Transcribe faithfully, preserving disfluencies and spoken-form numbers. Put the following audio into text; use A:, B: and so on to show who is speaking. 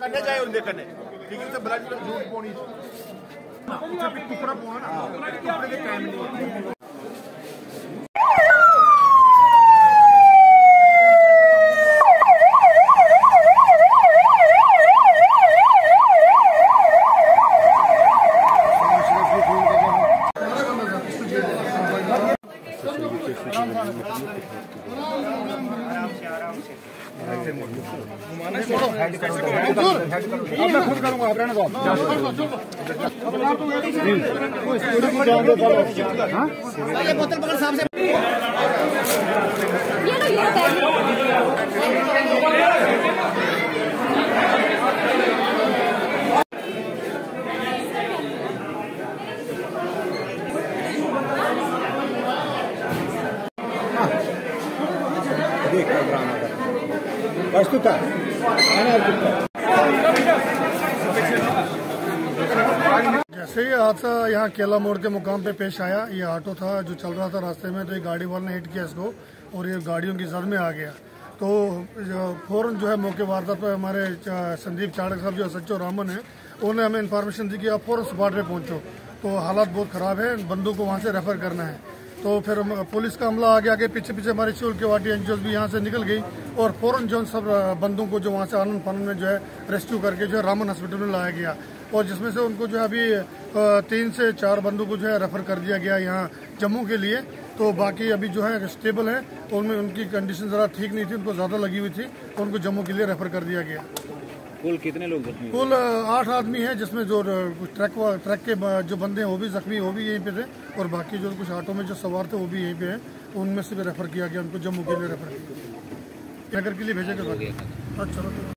A: कन्ने जाए उनके कन्ने ठीक है ब्लड झूठ पानी टुकड़ा पाना ना टुकड़े के टाइम नहीं मैं खुद करूंगा आप रहने दो बोतल पकड़ साहब से जैसे ही हादसा यहाँ केला मोड़ के मुकाम पे पेश आया, ये ऑटो था जो चल रहा था रास्ते में, तो ये गाड़ी वाले ने हिट किया इसको और ये गाड़ियों की जद में आ गया। तो फौरन जो है मौके वारदात पर हमारे संदीप चाड़क साहब जो सच्चो रामन है, उन्होंने हमें इन्फॉर्मेशन दी कि आप फौरन स्पॉट पे पहुंचो। तो हालात बहुत ख़राब है, बंदों को वहाँ से रेफर करना है। तो फिर पुलिस का अमला आगे आगे पीछे पीछे हमारी सिविल के वाटी एनजीओ भी यहाँ से निकल गई और फौरन जो सब बंदों को जो वहाँ से आनंद फानंद में जो है रेस्क्यू करके जो है रामन हॉस्पिटल में लाया गया और जिसमें से उनको जो है अभी तीन से चार बंदों को जो है रेफर कर दिया गया यहाँ जम्मू के लिए। तो बाकी अभी जो है स्टेबल है, उनमें उनकी कंडीशन ज़रा ठीक नहीं थी, उनको ज़्यादा लगी हुई थी, तो उनको जम्मू के लिए रेफर कर दिया गया।
B: कुल कितने लोग जख्मी?
A: कुल आठ आदमी हैं, जिसमें जो ट्रक ट्रक के जो बंदे हैं वो भी जख्मी, वो भी यहीं पे थे और बाकी जो कुछ ऑटो में जो सवार थे वो भी यहीं पे हैं। उनमें से भी रेफर किया गया, उनको जम्मू के लिए रेफर किया, नगर के लिए भेजा गया। अच्छा।